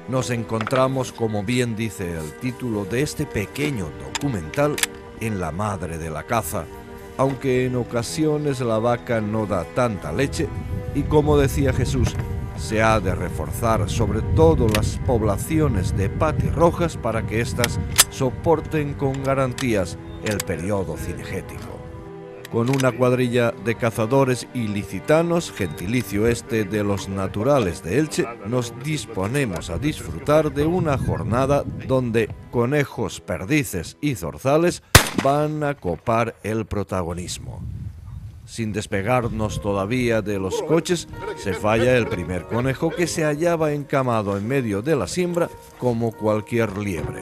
Nos encontramos, como bien dice el título de este pequeño documental, en la madre de la caza, aunque en ocasiones la vaca no da tanta leche y, como decía Jesús, se ha de reforzar sobre todo las poblaciones de patirrojas para que éstas soporten con garantías el periodo cinegético. Con una cuadrilla de cazadores ilicitanos, gentilicio este de los naturales de Elche, nos disponemos a disfrutar de una jornada donde conejos, perdices y zorzales van a copar el protagonismo. Sin despegarnos todavía de los coches, se falla el primer conejo, que se hallaba encamado en medio de la siembra como cualquier liebre.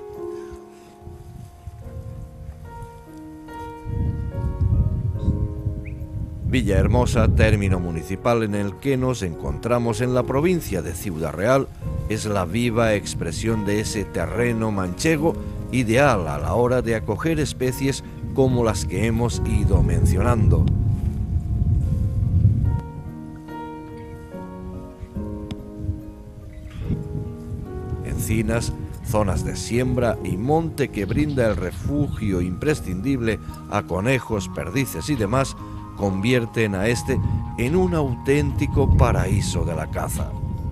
Villahermosa, término municipal en el que nos encontramos en la provincia de Ciudad Real, es la viva expresión de ese terreno manchego ideal a la hora de acoger especies como las que hemos ido mencionando. Encinas, zonas de siembra y monte que brinda el refugio imprescindible a conejos, perdices y demás, convierten a este en un auténtico paraíso de la caza.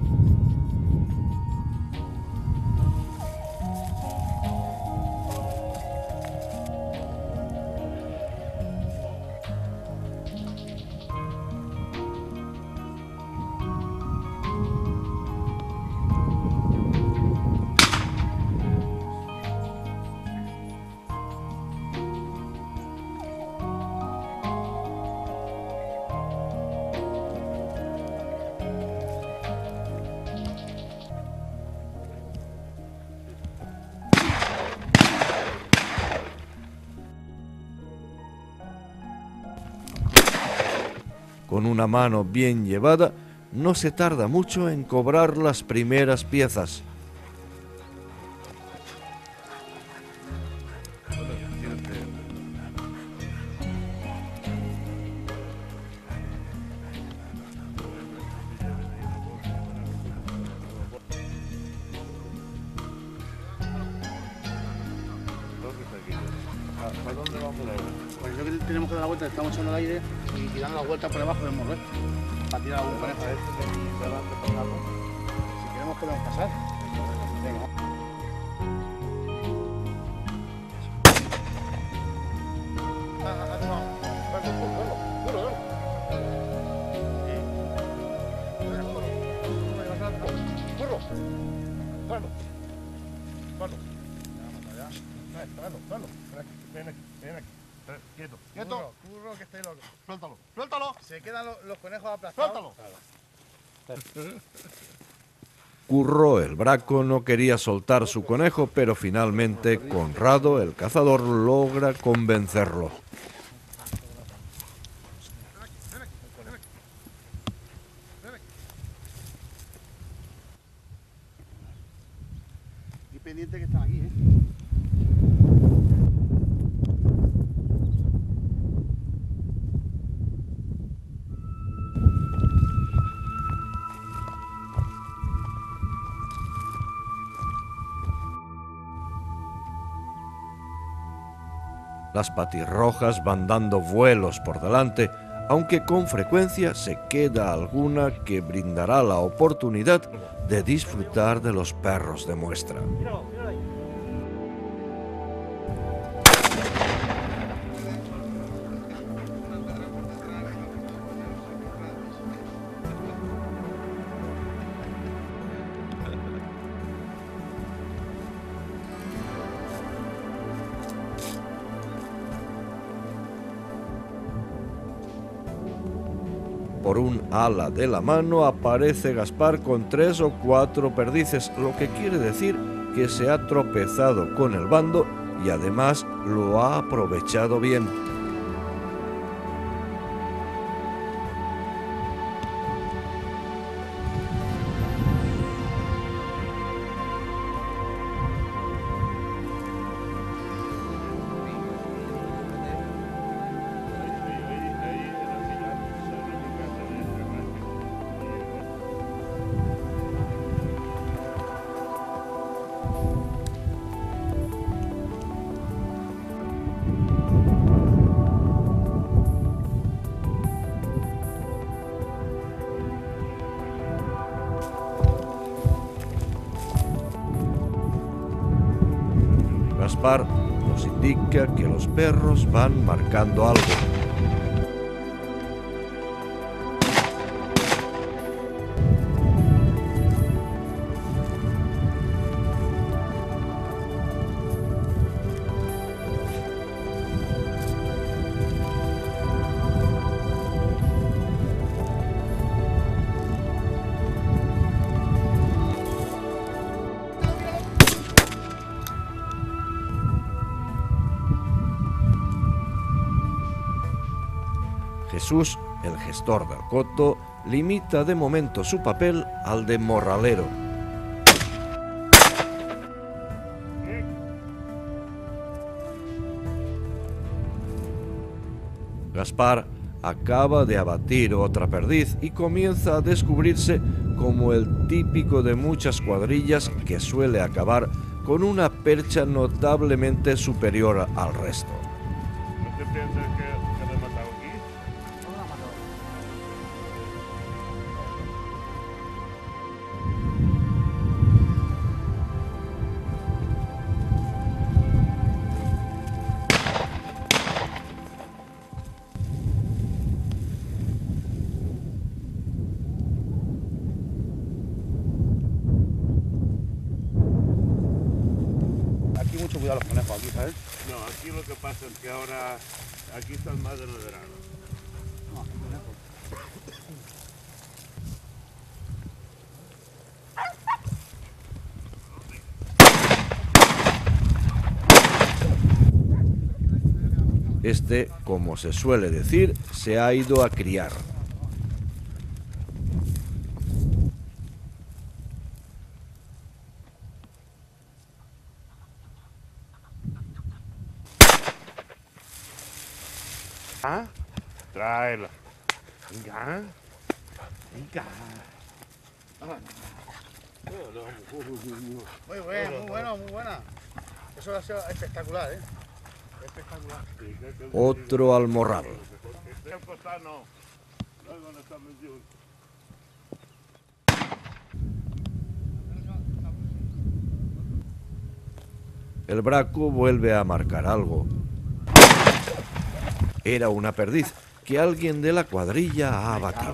Con una mano bien llevada, no se tarda mucho en cobrar las primeras piezas. ¿Para dónde vamos a ir? Pues yo creo que tenemos que dar la vuelta, estamos echando el aire y dando la vuelta por debajo del morro, para tirar algún conejo. Si queremos podemos pasar. Venga. Ven aquí. Quieto. Curro, que esté loco. Suéltalo. Se quedan los conejos aplastados. Suéltalo. Curro, el braco, no quería soltar su conejo, pero finalmente Conrado, el cazador, logra convencerlo. Y pendiente que están aquí, Las patirrojas van dando vuelos por delante, aunque con frecuencia se queda alguna que brindará la oportunidad de disfrutar de los perros de muestra. Por un ala de la mano aparece Gaspar con 3 o 4 perdices, lo que quiere decir que se ha tropezado con el bando y además lo ha aprovechado bien. Gaspar nos indica que los perros van marcando algo. Jesús, el gestor del coto, limita de momento su papel al de morralero. Gaspar acaba de abatir otra perdiz y comienza a descubrirse como el típico de muchas cuadrillas que suele acabar con una percha notablemente superior al resto. ¿No te piensas que lo he matado aquí? No la mató. Aquí mucho cuidado los conejos, aquí, ¿sabes? No, aquí lo que pasa es que ahora aquí están más en el verano. No, aquí conejos. Este, como se suele decir, se ha ido a criar. ¿Ah? Tráela. Venga. Venga. Muy buena, muy buena, muy buena. Eso ha sido espectacular, ¿eh? Espectacular. Otro almorrado. El costado no. Luego no estamos juntos. El braco vuelve a marcar algo. Era una perdiz que alguien de la cuadrilla ha abatido.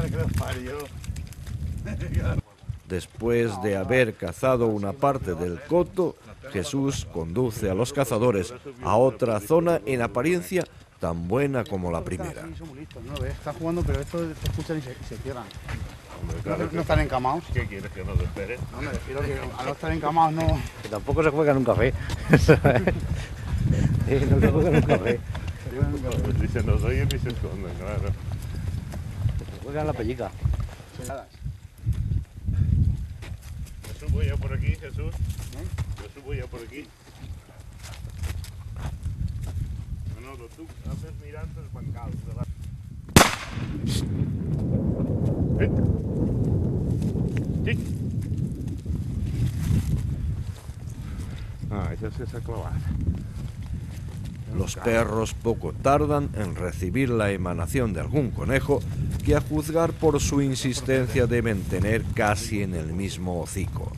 Después de haber cazado una parte del coto, Jesús conduce a los cazadores a otra zona en apariencia tan buena como la primera. Sí, son muy listos, ¿no? ¿Ves? Están jugando, pero estos te escuchan y se cierran. Hombre, No, claro no están encamados. ¿Qué quieres que nos espere? No, me refiero que al no estar encamados no... Que tampoco se juega en un café. No se juega en un café. Pues si se nos oye ni se esconden, claro. Se juega en la pellica. Yo subo ya por aquí, Jesús. Yo subo ya por aquí. Manolo, tú haces mirando el bancado, ¿verdad? Sí. Ah, esa es esa clavada. Los perros poco tardan en recibir la emanación de algún conejo que, a juzgar por su insistencia, deben tener casi en el mismo hocico.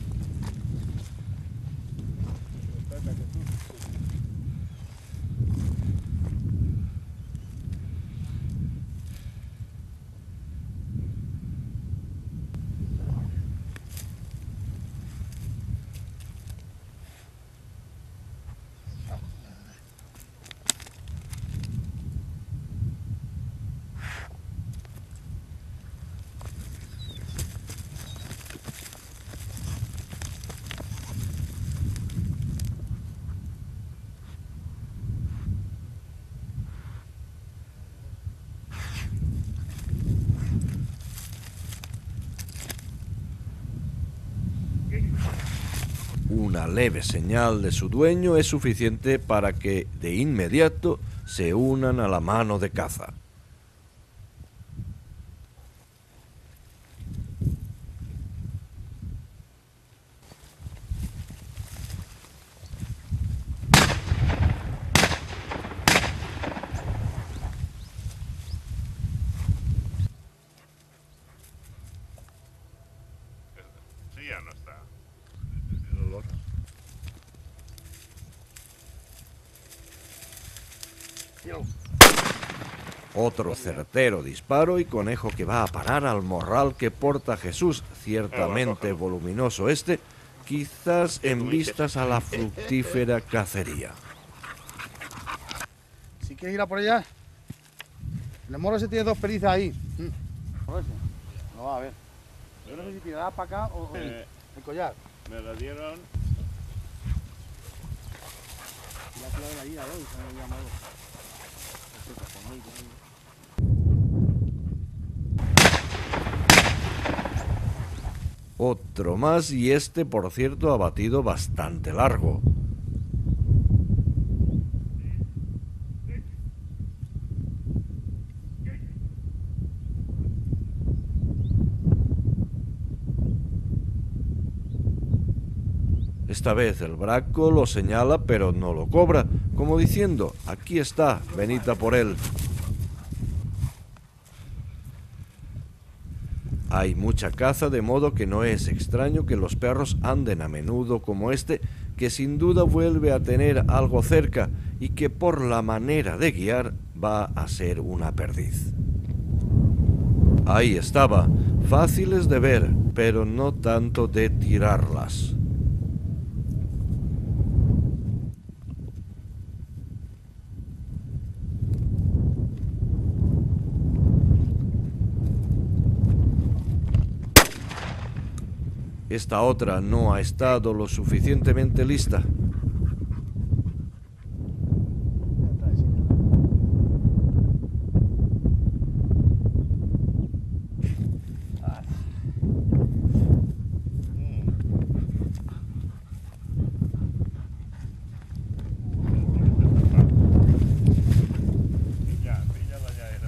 Una leve señal de su dueño es suficiente para que de inmediato se unan a la mano de caza. Sí, ya no está. El olor. Otro certero disparo y conejo que va a parar al morral que porta Jesús, ciertamente voluminoso este, quizás en vistas a la fructífera cacería. Si quieres ir a por ella, el moro ese tiene dos perizas ahí. No va a ver. Yo no sé si tirará para acá o el collar. Me la dieron. Otro más y este, por cierto, ha batido bastante largo. Esta vez el braco lo señala pero no lo cobra, como diciendo, aquí está, venid a por él. Hay mucha caza, de modo que no es extraño que los perros anden a menudo como este, que sin duda vuelve a tener algo cerca y que por la manera de guiar va a ser una perdiz. Ahí estaba, fáciles de ver, pero no tanto de tirarlas. Esta otra no ha estado lo suficientemente lista. Píllala ya era.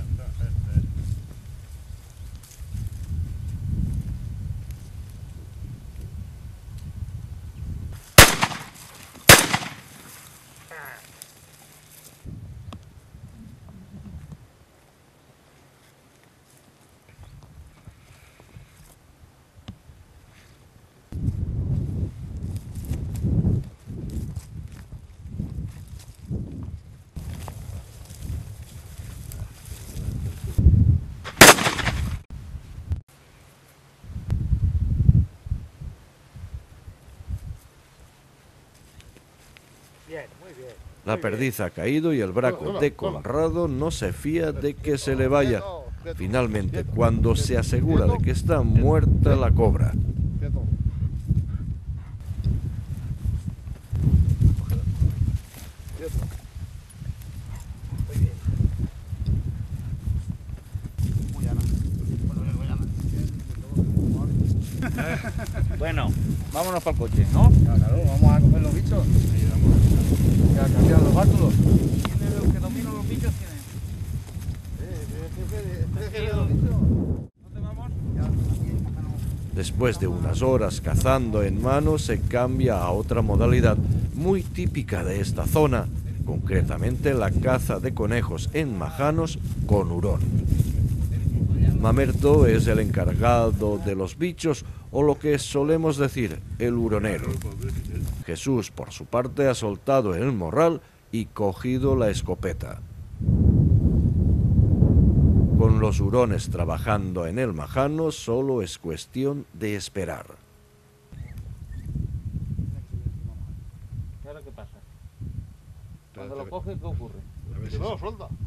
La perdiz ha caído y el braco de Conrado no se fía de que se le vaya. Finalmente, cuando se asegura de que está muerta, la cobra. Bueno, vámonos para el coche, ¿no? Claro, vamos a coger los bichos. Ya cambiar los bátulos. ¿Quién es los que dominan los bichos? ¿Quién es? ¿Dónde vamos? Después de unas horas cazando en mano, se cambia a otra modalidad muy típica de esta zona, concretamente la caza de conejos en majanos con hurón. Mamerto es el encargado de los bichos, o lo que solemos decir, el huronero. Jesús, por su parte, ha soltado el morral y cogido la escopeta. Con los hurones trabajando en el majano, solo es cuestión de esperar. ¿Y ahora qué pasa? Cuando lo coge, ¿qué ocurre? No, suelta.